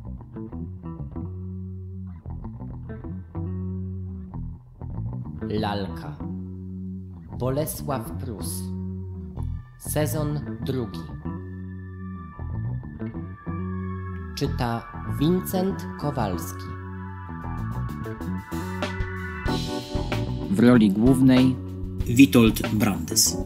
Lalka. Bolesław Prus. Sezon 2. Czyta Wincent Kowalski. W roli głównej Witold Brandys.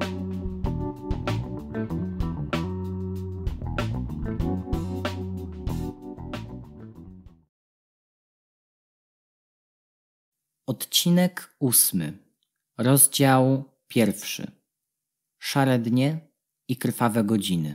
Odcinek 8. Rozdział 1. Szare dnie i krwawe godziny.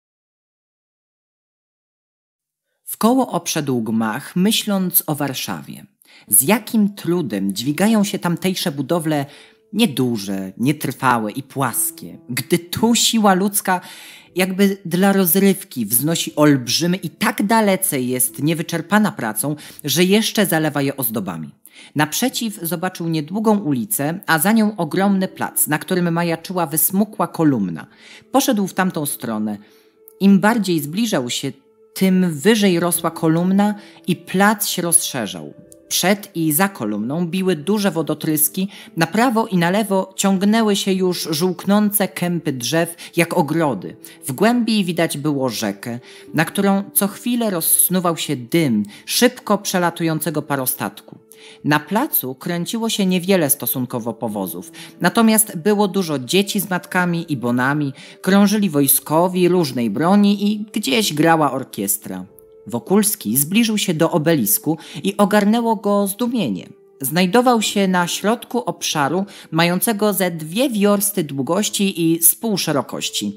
Wkoło obszedł gmach, myśląc o Warszawie. Z jakim trudem dźwigają się tamtejsze budowle nieduże, nietrwałe i płaskie, gdy tu siła ludzka jakby dla rozrywki wznosi olbrzymy i tak dalece jest niewyczerpana pracą, że jeszcze zalewa je ozdobami. Naprzeciw zobaczył niedługą ulicę, a za nią ogromny plac, na którym majaczyła wysmukła kolumna. Poszedł w tamtą stronę. Im bardziej zbliżał się, tym wyżej rosła kolumna i plac się rozszerzał. Przed i za kolumną biły duże wodotryski, na prawo i na lewo ciągnęły się już żółknące kępy drzew jak ogrody. W głębi widać było rzekę, na którą co chwilę rozsnuwał się dym szybko przelatującego parostatku. Na placu kręciło się niewiele stosunkowo powozów, natomiast było dużo dzieci z matkami i bonami, krążyli wojskowi różnej broni i gdzieś grała orkiestra. Wokulski zbliżył się do obelisku i ogarnęło go zdumienie. Znajdował się na środku obszaru mającego ze 2 wiorsty długości i z pół szerokości.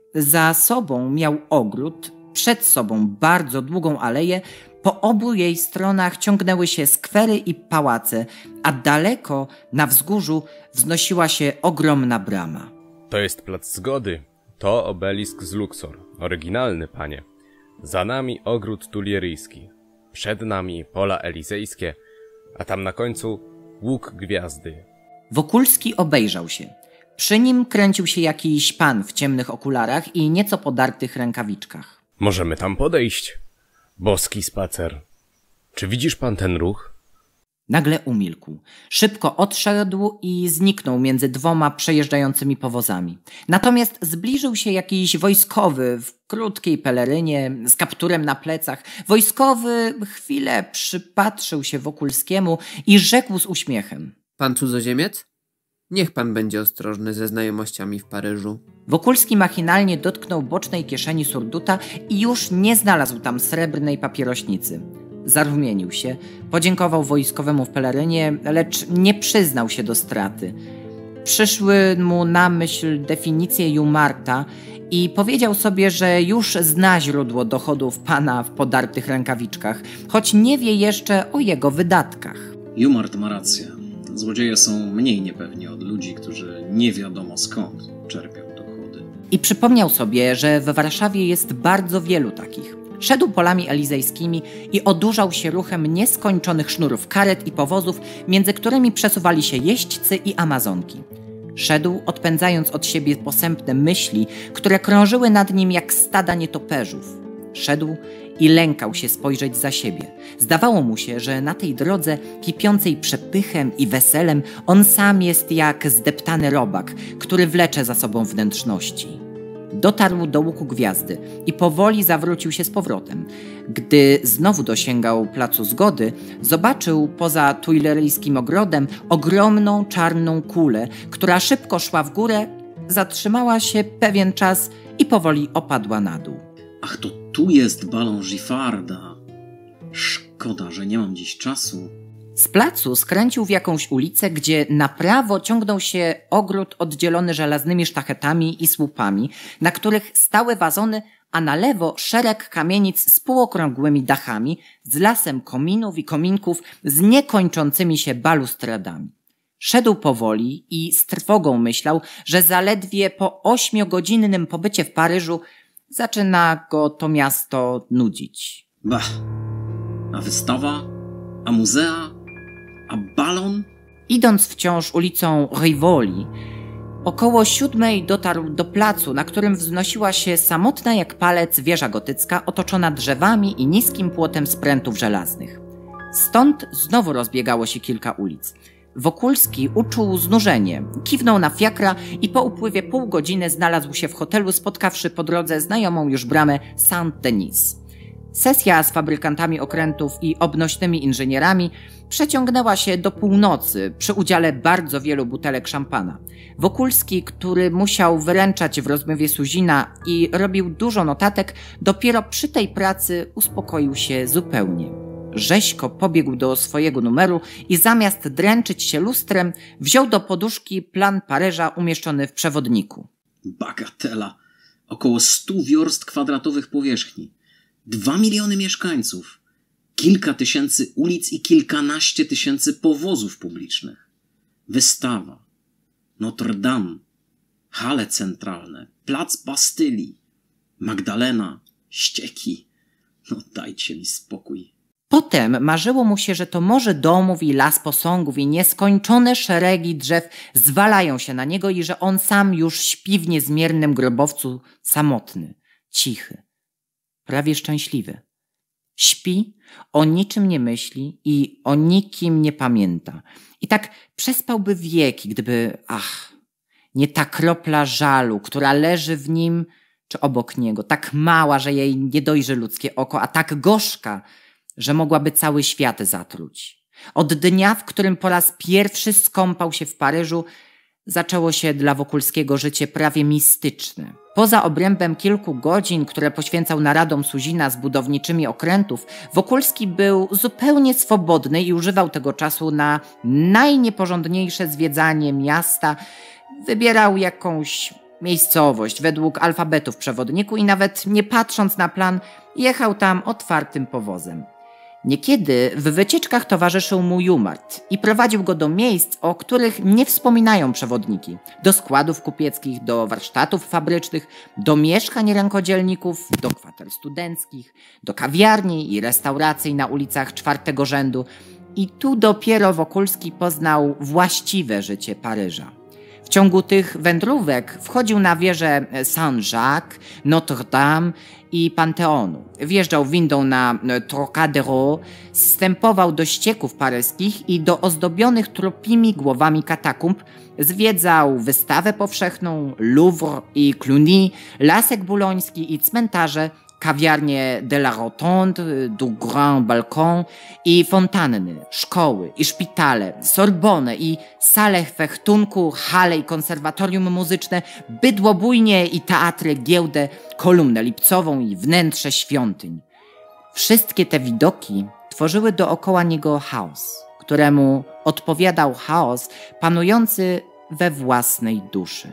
Za sobą miał ogród, przed sobą bardzo długą aleję, po obu jej stronach ciągnęły się skwery i pałace, a daleko na wzgórzu wznosiła się ogromna brama. To jest plac Zgody. To obelisk z Luxor. Oryginalny, panie. Za nami ogród tulieryjski. Przed nami pola elizejskie, a tam na końcu łuk gwiazdy. Wokulski obejrzał się. Przy nim kręcił się jakiś pan w ciemnych okularach i nieco podartych rękawiczkach. Możemy tam podejść. Boski spacer. Czy widzisz pan ten ruch? Nagle umilkł. Szybko odszedł i zniknął między 2 przejeżdżającymi powozami. Natomiast zbliżył się jakiś wojskowy w krótkiej pelerynie, z kapturem na plecach. Wojskowy chwilę przypatrzył się Wokulskiemu i rzekł z uśmiechem. Pan cudzoziemiec? Niech pan będzie ostrożny ze znajomościami w Paryżu. Wokulski machinalnie dotknął bocznej kieszeni surduta i już nie znalazł tam srebrnej papierośnicy. Zarumienił się, podziękował wojskowemu w pelerynie, lecz nie przyznał się do straty. Przyszły mu na myśl definicje Jumarta i powiedział sobie, że już zna źródło dochodów pana w podartych rękawiczkach, choć nie wie jeszcze o jego wydatkach. Jumart ma rację. Złodzieje są mniej niepewni od ludzi, którzy nie wiadomo skąd czerpią dochody. I przypomniał sobie, że w Warszawie jest bardzo wielu takich. Szedł polami elizejskimi i odurzał się ruchem nieskończonych sznurów karet i powozów, między którymi przesuwali się jeźdźcy i amazonki. Szedł, odpędzając od siebie posępne myśli, które krążyły nad nim jak stada nietoperzów. Szedł i lękał się spojrzeć za siebie. Zdawało mu się, że na tej drodze, kipiącej przepychem i weselem, on sam jest jak zdeptany robak, który wlecze za sobą wnętrzności. Dotarł do łuku gwiazdy i powoli zawrócił się z powrotem. Gdy znowu dosięgał placu Zgody, zobaczył poza tuileryjskim ogrodem ogromną czarną kulę, która szybko szła w górę, zatrzymała się pewien czas i powoli opadła na dół. Ach, to tu jest balon Giffarda. Szkoda, że nie mam dziś czasu. Z placu skręcił w jakąś ulicę, gdzie na prawo ciągnął się ogród oddzielony żelaznymi sztachetami i słupami, na których stały wazony, a na lewo szereg kamienic z półokrągłymi dachami, z lasem kominów i kominków, z niekończącymi się balustradami. Szedł powoli i z trwogą myślał, że zaledwie po 8-godzinnym pobycie w Paryżu zaczyna go to miasto nudzić. Bah, a wystawa? A muzea? A balon? Idąc wciąż ulicą Rivoli, Około 7 dotarł do placu, na którym wznosiła się samotna jak palec wieża gotycka otoczona drzewami i niskim płotem z prętów żelaznych. Stąd znowu rozbiegało się kilka ulic. Wokulski uczuł znużenie, kiwnął na fiakra i po upływie pół godziny znalazł się w hotelu, spotkawszy po drodze znajomą już bramę Saint-Denis. Sesja z fabrykantami okrętów i obnośnymi inżynierami przeciągnęła się do północy przy udziale bardzo wielu butelek szampana. Wokulski, który musiał wyręczać w rozmowie Suzina i robił dużo notatek, dopiero przy tej pracy uspokoił się zupełnie. Rzeźko pobiegł do swojego numeru i zamiast dręczyć się lustrem, wziął do poduszki plan Paryża umieszczony w przewodniku. Bagatela. Około 100 wiorst kwadratowych powierzchni. 2 miliony mieszkańców. Kilka tysięcy ulic i kilkanaście tysięcy powozów publicznych. Wystawa. Notre Dame. Hale centralne. Plac Bastylii. Magdalena. Ścieki. No dajcie mi spokój. Potem marzyło mu się, że to morze domów i las posągów i nieskończone szeregi drzew zwalają się na niego i że on sam już śpi w niezmiernym grobowcu samotny, cichy, prawie szczęśliwy. Śpi, o niczym nie myśli i o nikim nie pamięta. I tak przespałby wieki, gdyby, nie ta kropla żalu, która leży w nim czy obok niego, tak mała, że jej nie dojrzy ludzkie oko, a tak gorzka, że mogłaby cały świat zatruć. Od dnia, w którym po raz pierwszy skąpał się w Paryżu, zaczęło się dla Wokulskiego życie prawie mistyczne. Poza obrębem kilku godzin, które poświęcał naradom Suzina z budowniczymi okrętów, Wokulski był zupełnie swobodny i używał tego czasu na najnieporządniejsze zwiedzanie miasta. Wybierał jakąś miejscowość według alfabetu w przewodniku i nawet nie patrząc na plan, jechał tam otwartym powozem. Niekiedy w wycieczkach towarzyszył mu Jumart i prowadził go do miejsc, o których nie wspominają przewodniki. Do składów kupieckich, do warsztatów fabrycznych, do mieszkań rękodzielników, do kwater studenckich, do kawiarni i restauracji na ulicach czwartego rzędu. I tu dopiero Wokulski poznał właściwe życie Paryża. W ciągu tych wędrówek wchodził na wieże Saint-Jacques, Notre Dame i Panteonu. Wjeżdżał windą na Trocadero, zstępował do ścieków paryskich i do ozdobionych trupimi głowami katakumb, zwiedzał wystawę powszechną, Louvre i Cluny, Lasek Buloński i cmentarze, kawiarnie de la Rotonde, du Grand Balcon i fontanny, szkoły i szpitale, Sorbonę i salę fechtunku, hale i konserwatorium muzyczne, bydłobójnie i teatry, giełdę, kolumnę lipcową i wnętrze świątyń. Wszystkie te widoki tworzyły dookoła niego chaos, któremu odpowiadał chaos panujący we własnej duszy.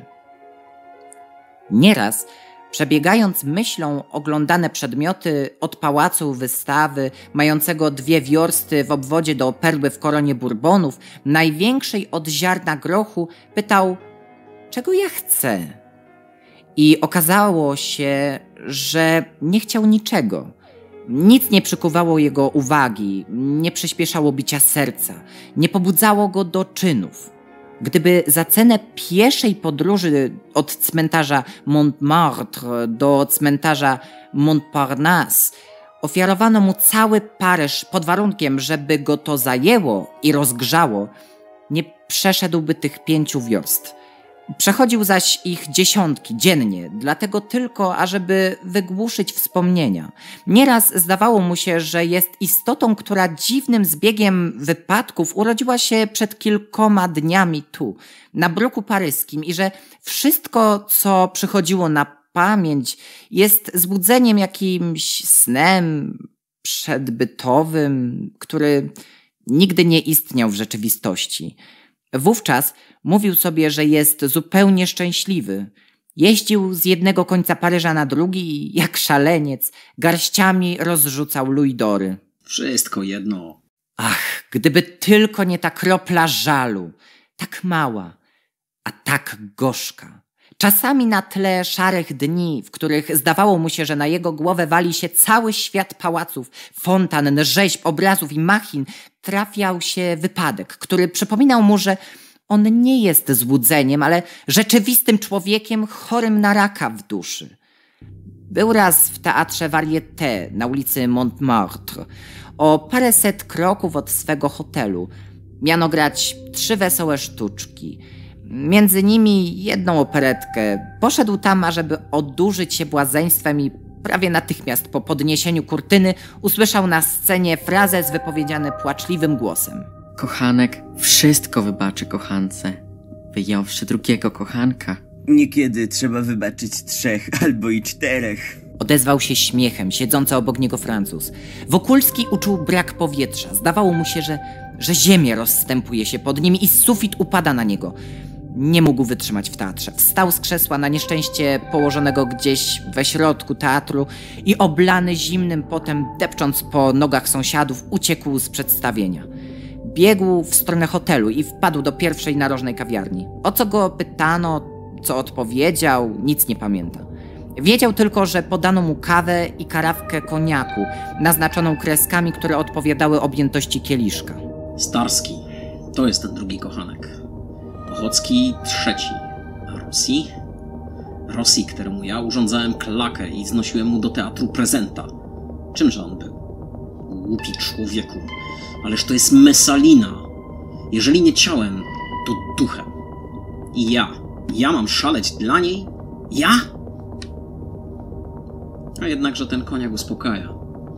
Nieraz przebiegając myślą oglądane przedmioty od pałacu wystawy, mającego 2 wiorsty w obwodzie do perły w koronie Bourbonów, największej od ziarna grochu, pytał, czego ja chcę? I okazało się, że nie chciał niczego. Nic nie przykuwało jego uwagi, nie przyspieszało bicia serca, nie pobudzało go do czynów. Gdyby za cenę pieszej podróży od cmentarza Montmartre do cmentarza Montparnasse ofiarowano mu cały Paryż pod warunkiem, żeby go to zajęło i rozgrzało, nie przeszedłby tych 5 wiorst. Przechodził zaś ich dziesiątki dziennie, dlatego tylko, ażeby wygłuszyć wspomnienia. Nieraz zdawało mu się, że jest istotą, która dziwnym zbiegiem wypadków urodziła się przed kilkoma dniami tu, na bruku paryskim i że wszystko, co przychodziło na pamięć, jest zbudzeniem jakimś snem przedbytowym, który nigdy nie istniał w rzeczywistości. Wówczas mówił sobie, że jest zupełnie szczęśliwy. Jeździł z jednego końca Paryża na drugi i jak szaleniec garściami rozrzucał luidory. Wszystko jedno. Ach, gdyby tylko nie ta kropla żalu. Tak mała, a tak gorzka. Czasami na tle szarych dni, w których zdawało mu się, że na jego głowę wali się cały świat pałaców, fontann, rzeźb, obrazów i machin, trafiał się wypadek, który przypominał mu, że On nie jest złudzeniem, ale rzeczywistym człowiekiem chorym na raka w duszy. Był raz w teatrze Varieté na ulicy Montmartre, o paręset kroków od swego hotelu. Miano grać 3 wesołe sztuczki. Między nimi jedną operetkę. Poszedł tam, ażeby odurzyć się błazeństwem i prawie natychmiast po podniesieniu kurtyny usłyszał na scenie frazę wypowiedziane płaczliwym głosem. Kochanek wszystko wybaczy kochance, wyjąwszy drugiego kochanka. Niekiedy trzeba wybaczyć 3 albo i 4. Odezwał się śmiechem siedzący obok niego Francuz. Wokulski uczuł brak powietrza. Zdawało mu się, że ziemia rozstępuje się pod nim i sufit upada na niego. Nie mógł wytrzymać w teatrze. Wstał z krzesła, na nieszczęście położonego gdzieś we środku teatru i oblany zimnym potem, depcząc po nogach sąsiadów, uciekł z przedstawienia. Biegł w stronę hotelu i wpadł do pierwszej narożnej kawiarni. O co go pytano, co odpowiedział, nic nie pamięta. Wiedział tylko, że podano mu kawę i karafkę koniaku, naznaczoną kreskami, które odpowiadały objętości kieliszka. Starski, to jest ten drugi kochanek. Ochocki 3. Rosji, któremu ja urządzałem klakę i znosiłem mu do teatru prezenta. Czymże on był? Głupi człowieku. Ależ to jest Messalina. Jeżeli nie ciałem, to duchem. I ja mam szaleć dla niej? Ja? A jednakże ten koniak uspokaja.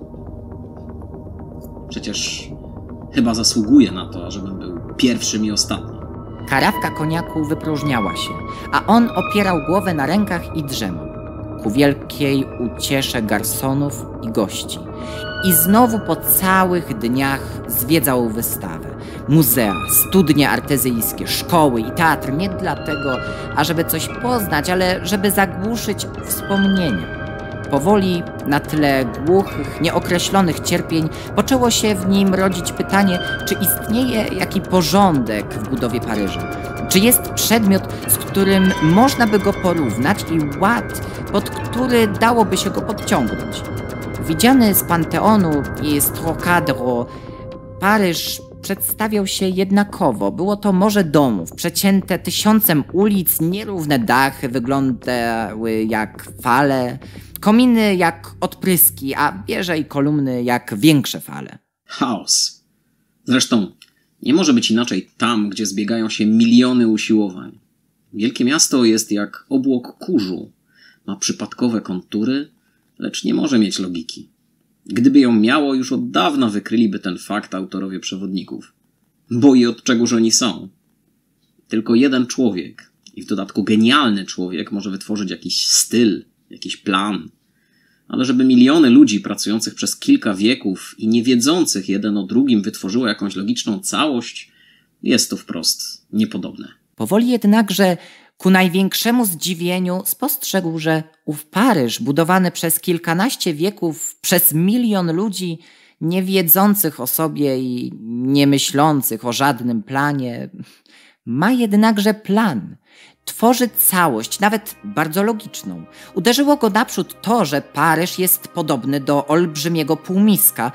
Przecież chyba zasługuje na to, żebym był pierwszym i ostatnim. Karafka koniaku wypróżniała się, a on opierał głowę na rękach i drzemał. Ku wielkiej uciesze garsonów i gości. I znowu po całych dniach zwiedzał wystawę. Muzea, studnie artezyjskie, szkoły i teatr nie dlatego, ażeby coś poznać, ale żeby zagłuszyć wspomnienia. Powoli, na tle głuchych, nieokreślonych cierpień, poczęło się w nim rodzić pytanie, czy istnieje jaki porządek w budowie Paryża. Czy jest przedmiot, z którym można by go porównać i ład, pod który dałoby się go podciągnąć. Widziany z Panteonu i z Trocadero, Paryż przedstawiał się jednakowo. Było to morze domów, przecięte 1000 ulic, nierówne dachy wyglądały jak fale, kominy jak odpryski, a wieże i kolumny jak większe fale. Chaos. Zresztą nie może być inaczej tam, gdzie zbiegają się miliony usiłowań. Wielkie miasto jest jak obłok kurzu. Ma przypadkowe kontury, lecz nie może mieć logiki. Gdyby ją miało, już od dawna wykryliby ten fakt autorowie przewodników. Bo i od czegoż oni są. Tylko jeden człowiek, i w dodatku genialny człowiek, może wytworzyć jakiś styl, jakiś plan. Ale żeby miliony ludzi pracujących przez kilka wieków i nie wiedzących jeden o drugim wytworzyło jakąś logiczną całość, jest to wprost niepodobne. Powoli jednakże, ku największemu zdziwieniu, spostrzegł, że ów Paryż, budowany przez kilkanaście wieków przez 1 milion ludzi, nie wiedzących o sobie i nie myślących o żadnym planie, ma jednakże plan. Tworzy całość, nawet bardzo logiczną. Uderzyło go naprzód to, że Paryż jest podobny do olbrzymiego półmiska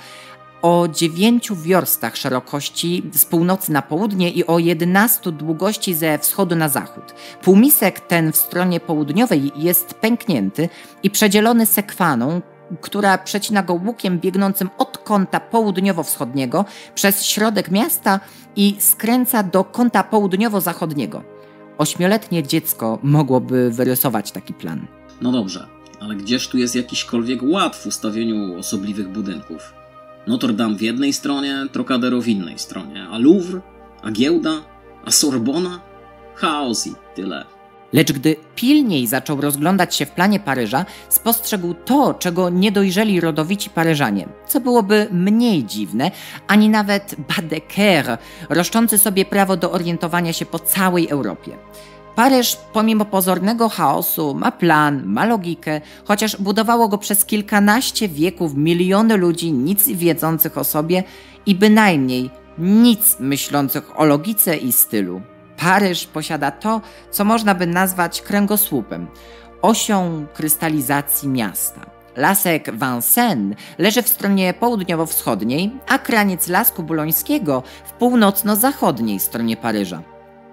o 9 wiorstach szerokości z północy na południe i o 11 długości ze wschodu na zachód. Półmisek ten w stronie południowej jest pęknięty i przedzielony sekwaną, która przecina go łukiem biegnącym od kąta południowo-wschodniego przez środek miasta i skręca do kąta południowo-zachodniego. 8-letnie dziecko mogłoby wyrysować taki plan. No dobrze, ale gdzież tu jest jakiśkolwiek ład w ustawieniu osobliwych budynków? Notre Dame w jednej stronie, Trocadero w innej stronie, a Louvre, a giełda, a Sorbona? Chaos i tyle. Lecz gdy pilniej zaczął rozglądać się w planie Paryża, spostrzegł to, czego nie dojrzeli rodowici Paryżanie, co byłoby mniej dziwne, ani nawet Baedeker, roszczący sobie prawo do orientowania się po całej Europie. Paryż, pomimo pozornego chaosu, ma plan, ma logikę, chociaż budowało go przez kilkanaście wieków miliony ludzi nic wiedzących o sobie i bynajmniej nic myślących o logice i stylu. Paryż posiada to, co można by nazwać kręgosłupem, osią krystalizacji miasta. Lasek Vincennes leży w stronie południowo-wschodniej, a kraniec Lasku Bulońskiego w północno-zachodniej stronie Paryża.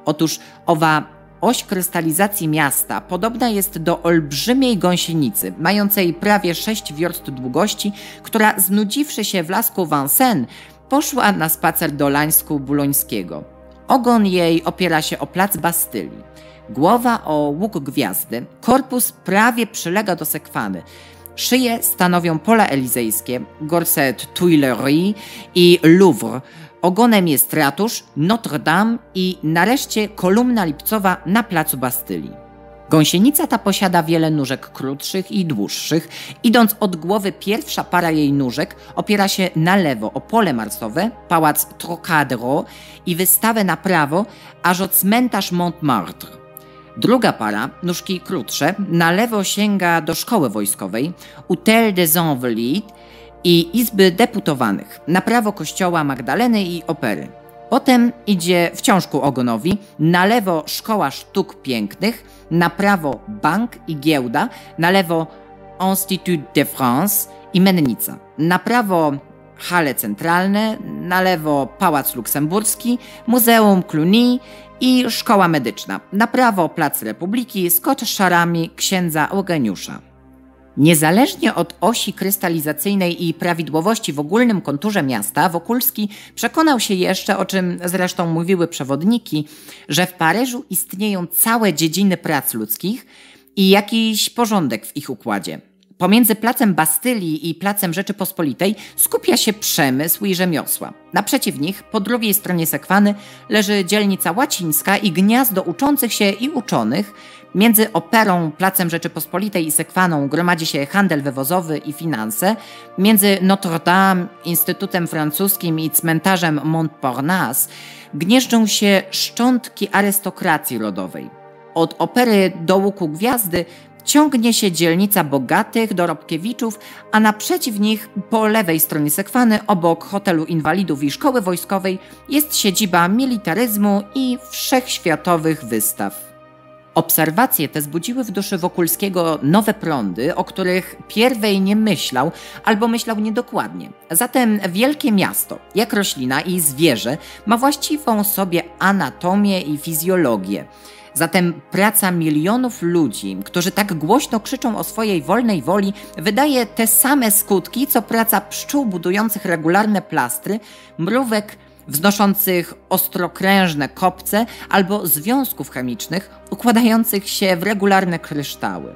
Otóż owa oś krystalizacji miasta podobna jest do olbrzymiej gąsienicy, mającej prawie 6 wiorst długości, która znudziwszy się w lasku Vincennes, poszła na spacer do Lańsku Bulońskiego. Ogon jej opiera się o plac Bastylii. Głowa o łuk gwiazdy, korpus prawie przylega do sekwany. Szyję stanowią pola elizejskie, gorset Tuileries i Louvre. Ogonem jest ratusz, Notre Dame i nareszcie kolumna lipcowa na placu Bastylii. Gąsienica ta posiada wiele nóżek krótszych i dłuższych. Idąc od głowy, pierwsza para jej nóżek opiera się na lewo o pole marsowe, pałac Trocadero i wystawę na prawo, aż o cmentarz Montmartre. Druga para, nóżki krótsze, na lewo sięga do szkoły wojskowej, Hôtel des Invalides i Izby Deputowanych, na prawo kościoła Magdaleny i opery. Potem idzie wciąż ku ogonowi, na lewo Szkoła Sztuk Pięknych, na prawo bank i giełda, na lewo Institut de France i mennica, na prawo hale centralne, na lewo Pałac Luksemburski, Muzeum Cluny i Szkoła Medyczna, na prawo Plac Republiki z koszarami księdza Eugeniusza. Niezależnie od osi krystalizacyjnej i prawidłowości w ogólnym konturze miasta, Wokulski przekonał się jeszcze, o czym zresztą mówiły przewodniki, że w Paryżu istnieją całe dziedziny prac ludzkich i jakiś porządek w ich układzie. Pomiędzy placem Bastylii i placem Rzeczypospolitej skupia się przemysł i rzemiosła. Naprzeciw nich, po drugiej stronie sekwany, leży dzielnica łacińska i gniazdo uczących się i uczonych. Między operą, placem Rzeczypospolitej i sekwaną gromadzi się handel wywozowy i finanse. Między Notre Dame, Instytutem Francuskim i cmentarzem Montparnasse gnieżdżą się szczątki arystokracji rodowej. Od opery do łuku gwiazdy ciągnie się dzielnica bogatych dorobkiewiczów, a naprzeciw nich, po lewej stronie sekwany, obok hotelu inwalidów i szkoły wojskowej, jest siedziba militaryzmu i wszechświatowych wystaw. Obserwacje te zbudziły w duszy Wokulskiego nowe prądy, o których pierwej nie myślał albo myślał niedokładnie. Zatem wielkie miasto, jak roślina i zwierzę, ma właściwą sobie anatomię i fizjologię. Zatem praca milionów ludzi, którzy tak głośno krzyczą o swojej wolnej woli, wydaje te same skutki, co praca pszczół budujących regularne plastry, mrówek wznoszących ostrokrężne kopce albo związków chemicznych układających się w regularne kryształy.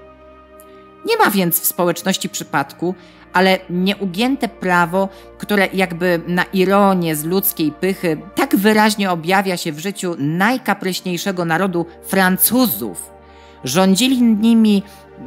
Nie ma więc w społeczności przypadku, ale nieugięte prawo, które jakby na ironię z ludzkiej pychy tak wyraźnie objawia się w życiu najkapryśniejszego narodu Francuzów. Rządzili nimi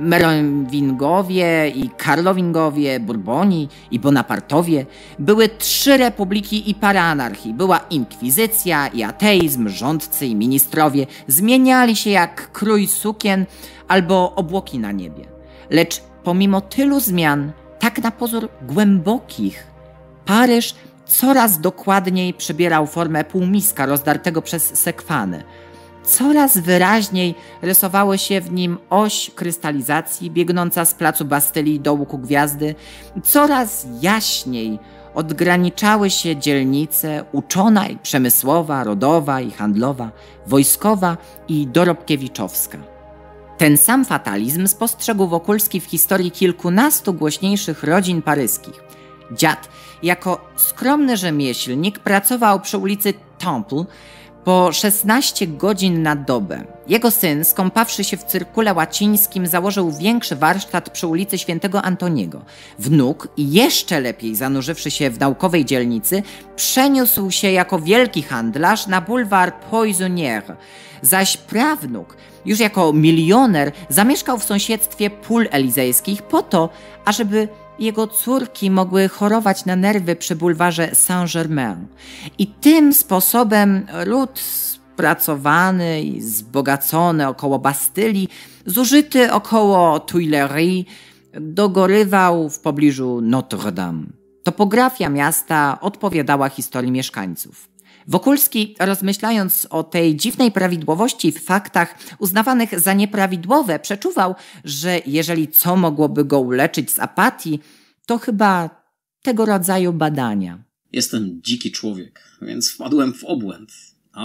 Merowingowie i Karlowingowie, Bourboni i Bonapartowie. Były 3 republiki i para anarchii. Była inkwizycja i ateizm, rządcy i ministrowie zmieniali się jak krój sukien albo obłoki na niebie. Lecz pomimo tylu zmian, tak na pozór głębokich, Paryż coraz dokładniej przybierał formę półmiska rozdartego przez sekwanę. Coraz wyraźniej rysowało się w nim oś krystalizacji biegnąca z placu Bastylii do łuku gwiazdy. Coraz jaśniej odgraniczały się dzielnice uczona i przemysłowa, rodowa i handlowa, wojskowa i dorobkiewiczowska. Ten sam fatalizm spostrzegł Wokulski w historii kilkunastu głośniejszych rodzin paryskich. Dziad, jako skromny rzemieślnik, pracował przy ulicy Temple po 16 godzin na dobę. Jego syn, skąpawszy się w cyrkule łacińskim, założył większy warsztat przy ulicy Świętego Antoniego. Wnuk, jeszcze lepiej zanurzywszy się w naukowej dzielnicy, przeniósł się jako wielki handlarz na bulwar Poissonnière, zaś prawnuk, już jako milioner, zamieszkał w sąsiedztwie pól elizejskich po to, ażeby jego córki mogły chorować na nerwy przy bulwarze Saint-Germain. I tym sposobem ród spracowany i wzbogacony około Bastylii, zużyty około Tuileries, dogorywał w pobliżu Notre Dame. Topografia miasta odpowiadała historii mieszkańców. Wokulski, rozmyślając o tej dziwnej prawidłowości w faktach uznawanych za nieprawidłowe, przeczuwał, że jeżeli co mogłoby go uleczyć z apatii, to chyba tego rodzaju badania. Jestem dziki człowiek, więc wpadłem w obłęd, ale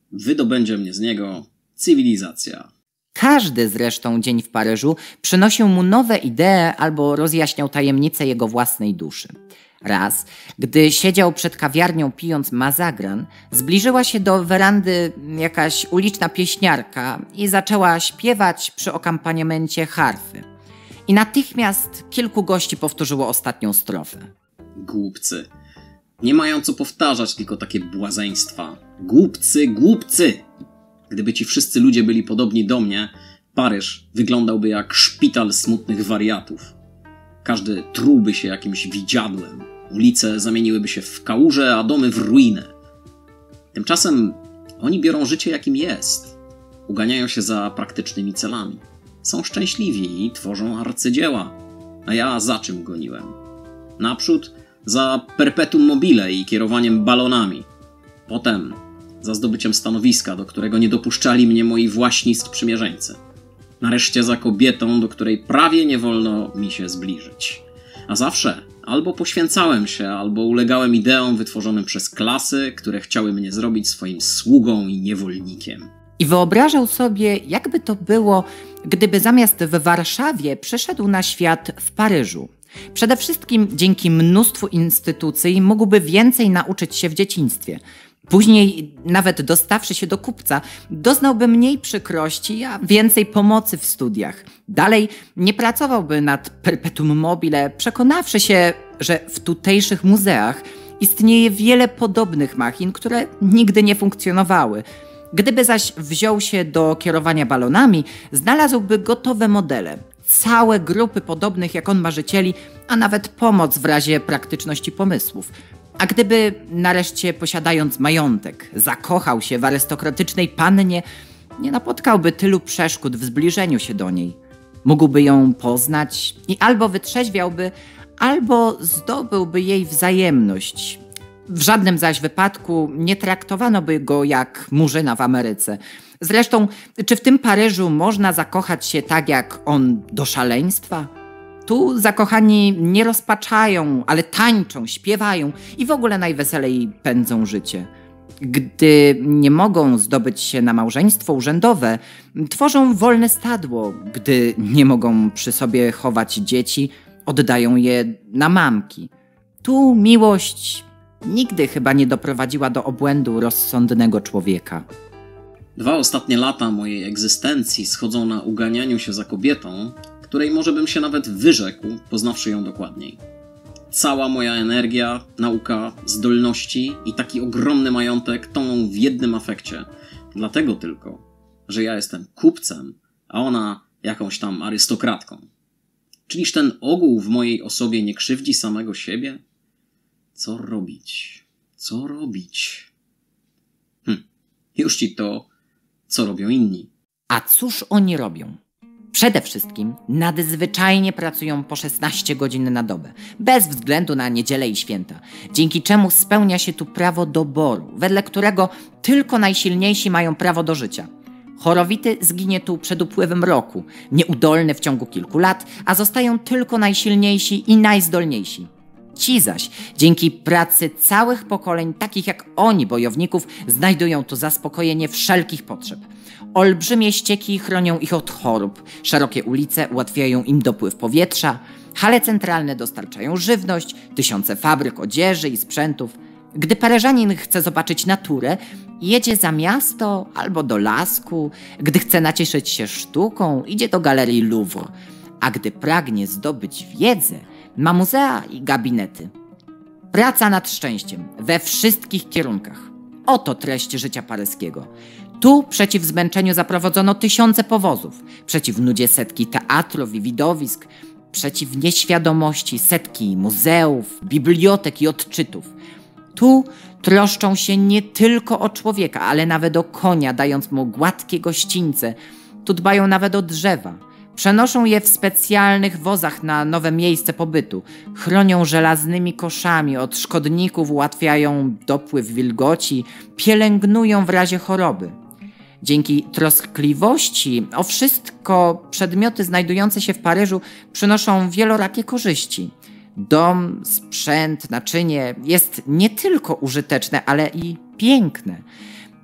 wydobędzie mnie z niego cywilizacja. Każdy zresztą dzień w Paryżu przynosił mu nowe idee albo rozjaśniał tajemnice jego własnej duszy. Raz, gdy siedział przed kawiarnią pijąc mazagran, zbliżyła się do werandy jakaś uliczna pieśniarka i zaczęła śpiewać przy akompaniamencie harfy. I natychmiast kilku gości powtórzyło ostatnią strofę. Głupcy. Nie mają co powtarzać, tylko takie błazeństwa. Głupcy, głupcy! Gdyby ci wszyscy ludzie byli podobni do mnie, Paryż wyglądałby jak szpital smutnych wariatów. Każdy trułby się jakimś widziadłem. Ulice zamieniłyby się w kałuże, a domy w ruinę. Tymczasem oni biorą życie jakim jest. Uganiają się za praktycznymi celami. Są szczęśliwi i tworzą arcydzieła. A ja za czym goniłem? Naprzód za perpetuum mobile i kierowaniem balonami. Potem za zdobyciem stanowiska, do którego nie dopuszczali mnie moi właśni sprzymierzeńcy. Nareszcie za kobietą, do której prawie nie wolno mi się zbliżyć. A zawsze albo poświęcałem się, albo ulegałem ideom wytworzonym przez klasy, które chciały mnie zrobić swoim sługą i niewolnikiem. I wyobrażał sobie, jakby to było, gdyby zamiast w Warszawie przyszedł na świat w Paryżu. Przede wszystkim dzięki mnóstwu instytucji mógłby więcej nauczyć się w dzieciństwie. Później, nawet dostawszy się do kupca, doznałby mniej przykrości, a więcej pomocy w studiach. Dalej nie pracowałby nad perpetuum mobile, przekonawszy się, że w tutejszych muzeach istnieje wiele podobnych machin, które nigdy nie funkcjonowały. Gdyby zaś wziął się do kierowania balonami, znalazłby gotowe modele, całe grupy podobnych jak on marzycieli, a nawet pomoc w razie praktyczności pomysłów. A gdyby nareszcie, posiadając majątek, zakochał się w arystokratycznej pannie, nie napotkałby tylu przeszkód w zbliżeniu się do niej. Mógłby ją poznać i albo wytrzeźwiałby, albo zdobyłby jej wzajemność. W żadnym zaś wypadku nie traktowano by go jak murzyna w Ameryce. Zresztą, czy w tym Paryżu można zakochać się tak jak on do szaleństwa? Tu zakochani nie rozpaczają, ale tańczą, śpiewają i w ogóle najweselej pędzą życie. Gdy nie mogą zdobyć się na małżeństwo urzędowe, tworzą wolne stadło. Gdy nie mogą przy sobie chować dzieci, oddają je na mamki. Tu miłość nigdy chyba nie doprowadziła do obłędu rozsądnego człowieka. 2 ostatnie lata mojej egzystencji schodzą na uganianiu się za kobietą, której może bym się nawet wyrzekł, poznawszy ją dokładniej. Cała moja energia, nauka, zdolności i taki ogromny majątek toną w jednym afekcie. Dlatego tylko, że ja jestem kupcem, a ona jakąś tam arystokratką. Czyliż ten ogół w mojej osobie nie krzywdzi samego siebie? Co robić? Co robić? Już ci to, co robią inni. A cóż oni robią? Przede wszystkim nadzwyczajnie pracują po 16 godzin na dobę, bez względu na niedzielę i święta, dzięki czemu spełnia się tu prawo doboru, wedle którego tylko najsilniejsi mają prawo do życia. Chorowity zginie tu przed upływem roku, nieudolny w ciągu kilku lat, a zostają tylko najsilniejsi i najzdolniejsi. Ci zaś, dzięki pracy całych pokoleń, takich jak oni, bojowników, znajdują tu zaspokojenie wszelkich potrzeb. Olbrzymie ścieki chronią ich od chorób, szerokie ulice ułatwiają im dopływ powietrza, hale centralne dostarczają żywność, tysiące fabryk odzieży i sprzętów. Gdy Paryżanin chce zobaczyć naturę, jedzie za miasto albo do lasku, gdy chce nacieszyć się sztuką, idzie do galerii Louvre, a gdy pragnie zdobyć wiedzę, ma muzea i gabinety. Praca nad szczęściem we wszystkich kierunkach. Oto treść życia paryskiego. Tu przeciw zmęczeniu zaprowadzono tysiące powozów, przeciw nudzie setki teatrów i widowisk, przeciw nieświadomości setki muzeów, bibliotek i odczytów. Tu troszczą się nie tylko o człowieka, ale nawet o konia, dając mu gładkie gościńce. Tu dbają nawet o drzewa. Przenoszą je w specjalnych wozach na nowe miejsce pobytu. Chronią żelaznymi koszami od szkodników, ułatwiają dopływ wilgoci, pielęgnują w razie choroby. Dzięki troskliwości o wszystko przedmioty znajdujące się w Paryżu przynoszą wielorakie korzyści. Dom, sprzęt, naczynie jest nie tylko użyteczne, ale i piękne.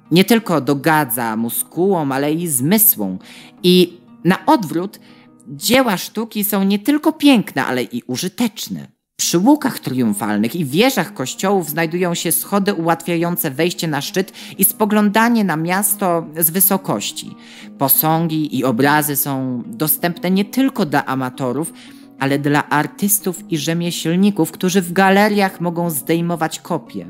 Nie tylko dogadza muskułom, ale i zmysłom. I na odwrót dzieła sztuki są nie tylko piękne, ale i użyteczne. Przy łukach triumfalnych i wieżach kościołów znajdują się schody ułatwiające wejście na szczyt i spoglądanie na miasto z wysokości. Posągi i obrazy są dostępne nie tylko dla amatorów, ale dla artystów i rzemieślników, którzy w galeriach mogą zdejmować kopie.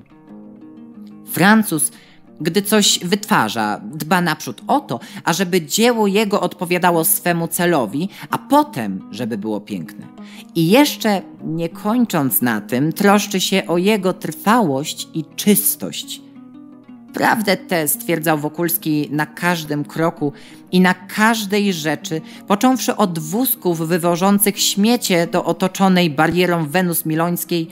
Francuz, gdy coś wytwarza, dba naprzód o to, ażeby dzieło jego odpowiadało swemu celowi, a potem, żeby było piękne. I jeszcze nie kończąc na tym, troszczy się o jego trwałość i czystość. Prawdę tę stwierdzał Wokulski na każdym kroku i na każdej rzeczy, począwszy od wózków wywożących śmiecie do otoczonej barierą Wenus Milońskiej.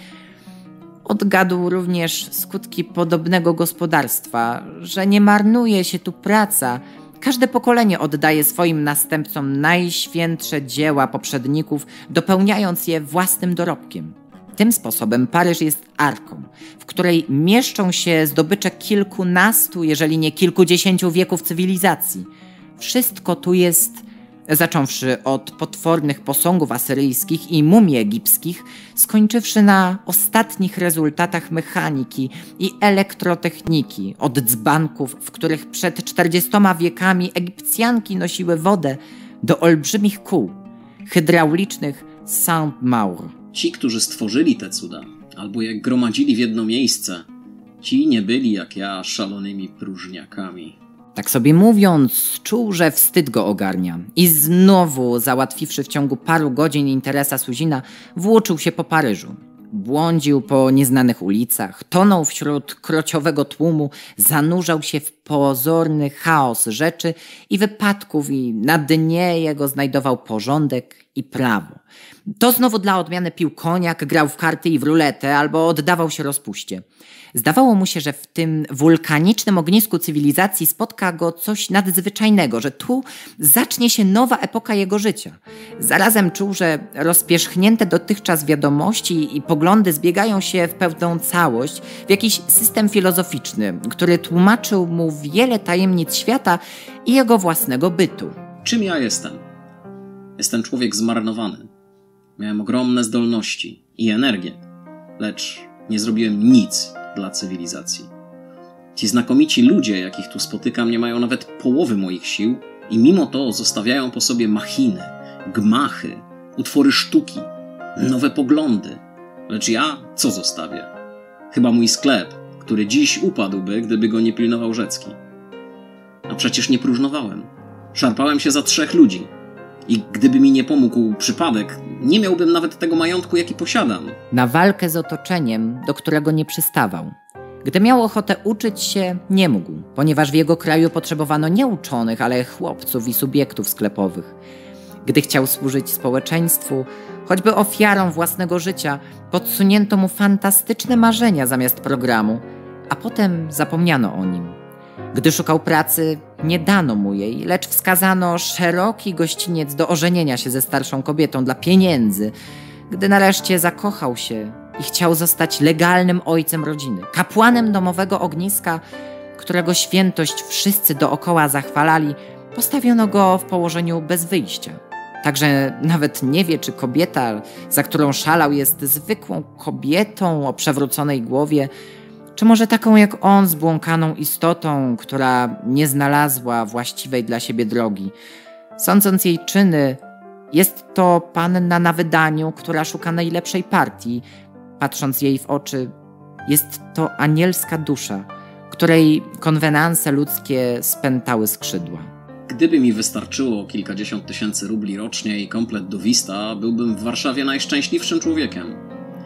Odgadł również skutki podobnego gospodarstwa, że nie marnuje się tu praca. Każde pokolenie oddaje swoim następcom najświętsze dzieła poprzedników, dopełniając je własnym dorobkiem. Tym sposobem Paryż jest arką, w której mieszczą się zdobycze kilkunastu, jeżeli nie kilkudziesięciu wieków cywilizacji. Wszystko tu jest, zacząwszy od potwornych posągów asyryjskich i mumii egipskich, skończywszy na ostatnich rezultatach mechaniki i elektrotechniki, od dzbanków, w których przed 40 wiekami Egipcjanki nosiły wodę, do olbrzymich kół, hydraulicznych Saint-Maur. Ci, którzy stworzyli te cuda, albo je gromadzili w jedno miejsce, ci nie byli jak ja szalonymi próżniakami. Tak sobie mówiąc, czuł, że wstyd go ogarnia i znowu, załatwiwszy w ciągu paru godzin interesa Suzina, włóczył się po Paryżu. Błądził po nieznanych ulicach, tonął wśród krociowego tłumu, zanurzał się w pozorny chaos rzeczy i wypadków i na dnie jego znajdował porządek i prawo. To znowu dla odmiany pił koniak, grał w karty i w ruletę albo oddawał się rozpuście. Zdawało mu się, że w tym wulkanicznym ognisku cywilizacji spotka go coś nadzwyczajnego, że tu zacznie się nowa epoka jego życia. Zarazem czuł, że rozpierzchnięte dotychczas wiadomości i poglądy zbiegają się w pewną całość, w jakiś system filozoficzny, który tłumaczył mu wiele tajemnic świata i jego własnego bytu. Czym ja jestem? Jestem człowiek zmarnowany. Miałem ogromne zdolności i energię, lecz nie zrobiłem nic dla cywilizacji. Ci znakomici ludzie, jakich tu spotykam, nie mają nawet połowy moich sił i mimo to zostawiają po sobie machiny, gmachy, utwory sztuki, nowe poglądy. Lecz ja co zostawię? Chyba mój sklep, który dziś upadłby, gdyby go nie pilnował Rzecki. A przecież nie próżnowałem. Szarpałem się za 3 ludzi. I gdyby mi nie pomógł przypadek, nie miałbym nawet tego majątku, jaki posiadam. Na walkę z otoczeniem, do którego nie przystawał. Gdy miał ochotę uczyć się, nie mógł, ponieważ w jego kraju potrzebowano nie uczonych, ale chłopców i subiektów sklepowych. Gdy chciał służyć społeczeństwu, choćby ofiarą własnego życia, podsunięto mu fantastyczne marzenia zamiast programu, a potem zapomniano o nim. Gdy szukał pracy, nie dano mu jej, lecz wskazano szeroki gościniec do ożenienia się ze starszą kobietą dla pieniędzy. Gdy nareszcie zakochał się i chciał zostać legalnym ojcem rodziny, kapłanem domowego ogniska, którego świętość wszyscy dookoła zachwalali, postawiono go w położeniu bez wyjścia. Także nawet nie wie, czy kobieta, za którą szalał, jest zwykłą kobietą o przewróconej głowie, czy może taką jak on, zbłąkaną istotą, która nie znalazła właściwej dla siebie drogi. Sądząc jej czyny, jest to panna na wydaniu, która szuka najlepszej partii. Patrząc jej w oczy, jest to anielska dusza, której konwenanse ludzkie spętały skrzydła. Gdyby mi wystarczyło kilkadziesiąt tysięcy rubli rocznie i komplet do Wista, byłbym w Warszawie najszczęśliwszym człowiekiem.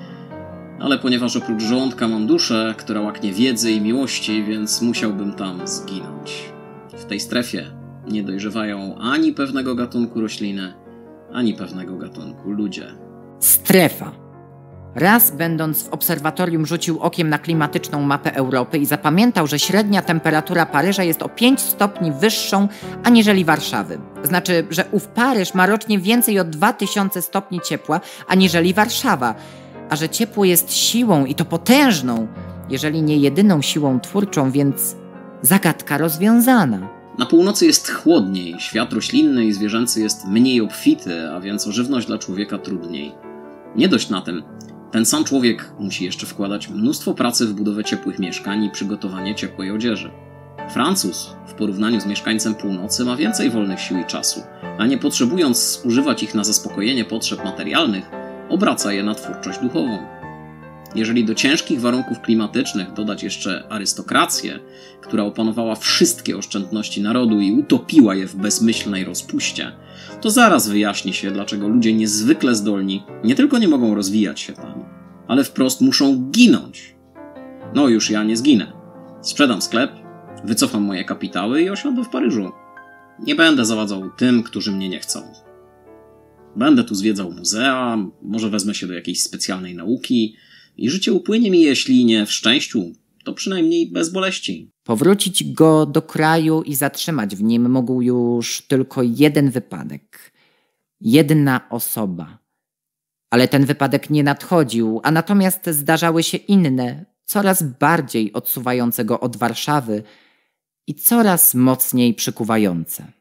Ale ponieważ oprócz żołądka mam duszę, która łaknie wiedzy i miłości, więc musiałbym tam zginąć. W tej strefie nie dojrzewają ani pewnego gatunku rośliny, ani pewnego gatunku ludzie. Strefa. Raz będąc w obserwatorium rzucił okiem na klimatyczną mapę Europy i zapamiętał, że średnia temperatura Paryża jest o 5 stopni wyższą aniżeli Warszawy. Znaczy, że ów Paryż ma rocznie więcej o 2000 stopni ciepła aniżeli Warszawa, a że ciepło jest siłą i to potężną, jeżeli nie jedyną siłą twórczą, więc Zagadka rozwiązana. Na północy jest chłodniej, świat roślinny i zwierzęcy jest mniej obfity, a więc o żywność dla człowieka trudniej. Nie dość na tym, ten sam człowiek musi jeszcze wkładać mnóstwo pracy w budowę ciepłych mieszkań i przygotowanie ciepłej odzieży. Francuz w porównaniu z mieszkańcem północy ma więcej wolnych sił i czasu, a nie potrzebując używać ich na zaspokojenie potrzeb materialnych, obraca je na twórczość duchową. Jeżeli do ciężkich warunków klimatycznych dodać jeszcze arystokrację, która opanowała wszystkie oszczędności narodu i utopiła je w bezmyślnej rozpuście, to zaraz wyjaśni się, dlaczego ludzie niezwykle zdolni nie tylko nie mogą rozwijać się tam, ale wprost muszą ginąć. No już ja nie zginę. Sprzedam sklep, wycofam moje kapitały i osiądę w Paryżu. Nie będę zawadzał tym, którzy mnie nie chcą. Będę tu zwiedzał muzea, może wezmę się do jakiejś specjalnej nauki i życie upłynie mi, jeśli nie w szczęściu, to przynajmniej bez boleści. Powrócić go do kraju i zatrzymać w nim mógł już tylko jeden wypadek. Jedna osoba. Ale ten wypadek nie nadchodził, a natomiast zdarzały się inne, coraz bardziej odsuwające go od Warszawy i coraz mocniej przykuwające.